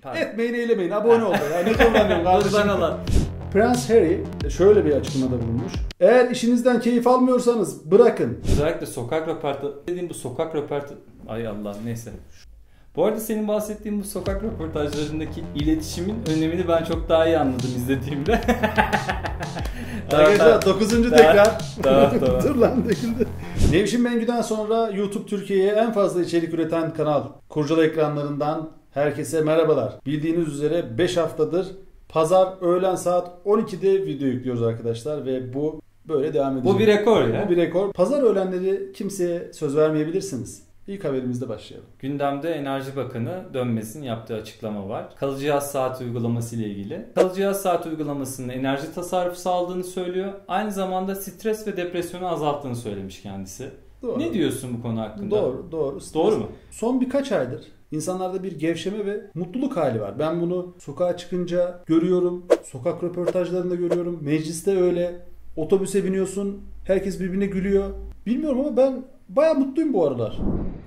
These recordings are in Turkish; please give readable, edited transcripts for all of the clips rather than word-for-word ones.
Etmeyin eylemeyin abone ol. Yani ne kullanıyorum kardeşim. Prens Harry şöyle bir açıklamada bulunmuş. Eğer işinizden keyif almıyorsanız bırakın. Özellikle sokak röportajı dediğim bu sokak röportajı... Ay Allah neyse. Bu arada senin bahsettiğin bu sokak röportajlarındaki iletişimin önemini ben çok daha iyi anladım izlediğimde. Arkadaşlar 9. tekrar. Tamam. Dur lan döküldü. Nevşin Mengü'den sonra YouTube Türkiye'ye en fazla içerik üreten kanal. Kurcalı ekranlarından herkese merhabalar. Bildiğiniz üzere 5 haftadır pazar öğlen saat 12'de video yüklüyoruz arkadaşlar ve bu böyle devam edecek. Bu bir rekor ya. Bu bir rekor. Pazar öğlenleri kimseye söz vermeyebilirsiniz. İlk haberimizde başlayalım. Gündemde Enerji Bakanı Dönmez'in yaptığı açıklama var. Kalıcı yaz saati uygulaması ile ilgili. Kalıcı yaz saati uygulamasının enerji tasarrufu sağladığını söylüyor. Aynı zamanda stres ve depresyonu azalttığını söylemiş kendisi. Doğru. Ne diyorsun bu konu hakkında? Doğru. Doğru mu? Son birkaç aydır insanlarda bir gevşeme ve mutluluk hali var. Ben bunu sokağa çıkınca görüyorum. Sokak röportajlarında görüyorum. Mecliste öyle. Otobüse biniyorsun. Herkes birbirine gülüyor. Bilmiyorum ama ben bayağı mutluyum bu aralar.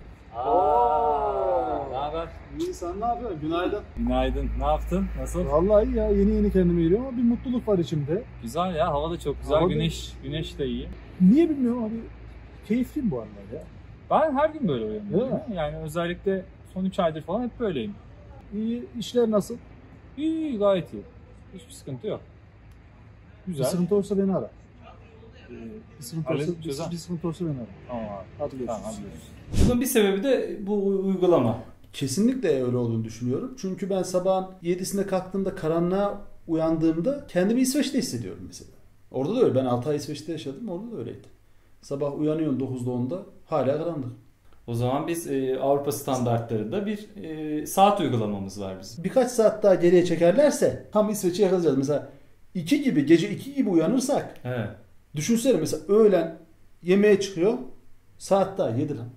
Ne haber? İyi, sen ne yapıyorsun? Günaydın. Günaydın. Ne yaptın? Nasıl? Vallahi iyi ya. Yeni kendime geliyorum ama bir mutluluk var içimde. Güzel ya. Hava da çok güzel. Hava da- Güneş de iyi. Niye bilmiyorum abi. Keyifliyim bu aralar ya. Ben her gün böyle Değil uyanıyorum. mi? Yani özellikle son 3 aydır falan hep böyleyim. İyi, işler nasıl? İyi, gayet iyi. Hiçbir sıkıntı yok. Bir Güzel. sıkıntı olursa beni ara. Bir sıkıntı olursa, Halledip çözer. bir sıkıntı olursa beni ara. Tamam abi. Hadi görüşürüz. Tamam, hadi görüşürüz. Bunun bir sebebi de bu uygulama. Kesinlikle öyle olduğunu düşünüyorum. Çünkü ben sabahın 7'sinde kalktığımda karanlığa uyandığımda kendimi İsveç'te hissediyorum mesela. Orada da öyle. Ben 6 ay İsveç'te yaşadım. Orada da öyleydi. Sabah uyanıyorum 9'da 10'da hala karanlık. O zaman biz Avrupa standartlarında bir saat uygulamamız var bizim. Birkaç saat daha geriye çekerlerse tam İsveç'i yakalayacağız. Mesela 2 gibi gece 2 gibi uyanırsak Evet. düşünsene mesela öğlen yemeğe çıkıyor. Saat daha 7 lan.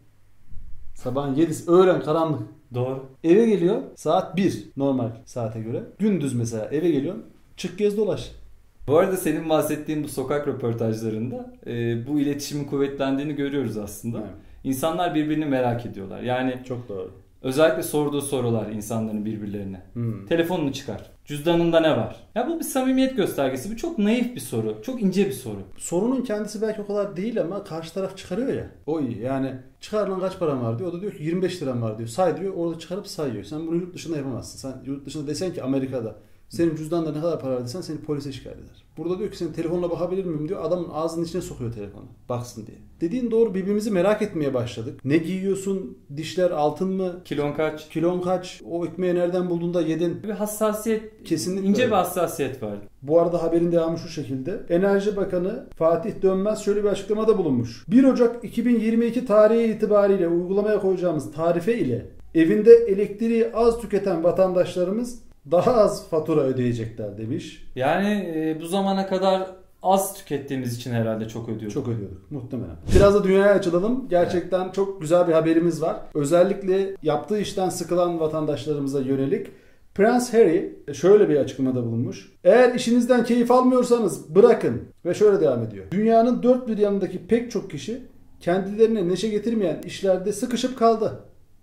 Sabahın 7'si öğlen karanlık. Doğru. Eve geliyor saat 1 normal saate göre. Gündüz mesela eve geliyorsun. Çık gez dolaş. Bu arada senin bahsettiğin bu sokak röportajlarında bu iletişimin kuvvetlendiğini görüyoruz aslında. Evet. İnsanlar birbirini merak ediyorlar. Yani Çok doğru. özellikle sorduğu sorular insanların birbirlerine. Hmm. Telefonunu çıkar. Cüzdanında ne var? Ya bu bir samimiyet göstergesi. Bu çok naif bir soru. Çok ince bir soru. Sorunun kendisi belki o kadar değil ama karşı taraf çıkarıyor ya. O iyi. Yani çıkar lan kaç param var diyor. O da diyor ki 25 liram var diyor. Say diyor. Orada çıkarıp sayıyor. Sen bunu yurt dışında yapamazsın. Sen yurt dışında desen ki Amerika'da senin cüzdanda ne kadar para var desen seni polise şikayet eder. Burada diyor ki senin telefonla bakabilir miyim diyor. Adamın ağzının içine sokuyor telefonu. Baksın diye. Dediğin doğru, birbirimizi merak etmeye başladık. Ne giyiyorsun? Dişler altın mı? Kilon kaç? Kilon kaç? O ekmeği nereden buldun da yedin? Bir hassasiyet, Kesinlikle ince öyle. bir hassasiyet var. Bu arada haberin devamı şu şekilde. Enerji Bakanı Fatih Dönmez şöyle bir açıklamada bulunmuş. 1 Ocak 2022 tarihi itibariyle uygulamaya koyacağımız tarife ile evinde elektriği az tüketen vatandaşlarımız daha az fatura ödeyecekler demiş. Yani bu zamana kadar az tükettiğimiz için herhalde çok ödüyoruz. Çok ödüyorduk muhtemelen. Biraz da dünyaya açılalım. Gerçekten çok güzel bir haberimiz var. Özellikle yaptığı işten sıkılan vatandaşlarımıza yönelik. Prens Harry şöyle bir açıklamada bulunmuş. Eğer işinizden keyif almıyorsanız bırakın. Ve şöyle devam ediyor. Dünyanın dört bir yanındaki pek çok kişi kendilerine neşe getirmeyen işlerde sıkışıp kaldı.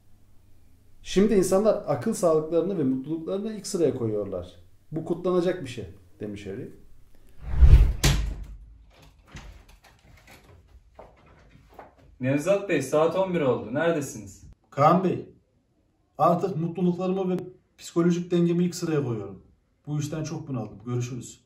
Şimdi insanlar akıl sağlıklarını ve mutluluklarını ilk sıraya koyuyorlar. Bu kutlanacak bir şey demiş Harry. Nevzat Bey saat 11 oldu. Neredesiniz? Kaan Bey, artık mutluluklarımı ve psikolojik dengemi ilk sıraya koyuyorum. Bu işten çok bunaldım. Görüşürüz.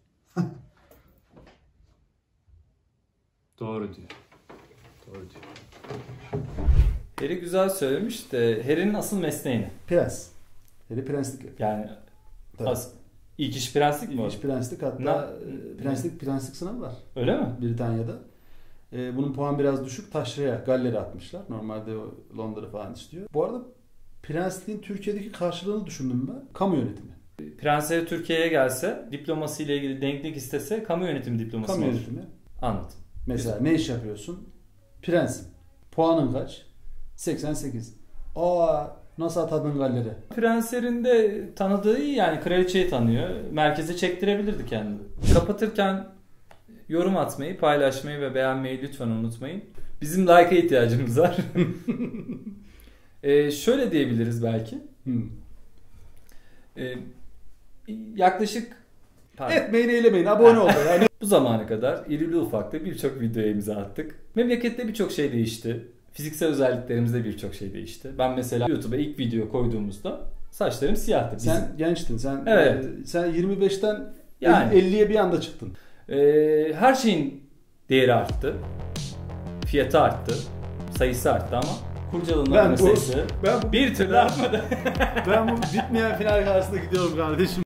Doğru diyor. Doğru diyor. Harry güzel söylemiş de Harry'nin asıl mesleği ne? Prens. Harry prenslik. Yani Tabii. ilk iş prenslik mi? İlk iş prenslik, hatta prenslik sınavı var Öyle mi? Britanya'da. Bunun puan biraz düşük. Taşraya, Galler'e atmışlar. Normalde o Londra falan istiyor. Bu arada prensliğin Türkiye'deki karşılığını düşündüm ben. Kamu yönetimi. Prens Harry Türkiye'ye gelse diploması ile ilgili denklik istese kamu yönetimi diploması Kamu mı olur? yönetimi. Anladım. Mesela ne iş yapıyorsun? Prensin. Puanın kaç? 88. Aa, nasıl atadın Galler'e? Prens Harry'nin de tanıdığı iyi, yani kraliçeyi tanıyor. Merkeze çektirebilirdi kendini. Kapatırken yorum atmayı, paylaşmayı ve beğenmeyi lütfen unutmayın. Bizim like'a ihtiyacımız var. Şöyle diyebiliriz belki. Yaklaşık Etmeyin eylemeyin abone ol. Yani bu zamana kadar irili ufaklı birçok videoya imza attık. Memlekette birçok şey değişti. Fiziksel özelliklerimizde birçok şey değişti. Ben mesela YouTube'a ilk video koyduğumuzda saçlarım siyahtı. sen gençtin. Sen Evet. Sen 25'ten Yani. 50'ye bir anda çıktın. Her şeyin değeri arttı. Fiyatı arttı. Sayısı arttı ama kurcalananların sayısı ben bu bir türlü artmadı. ben bu bitmeyen final karşısında gidiyorum kardeşim.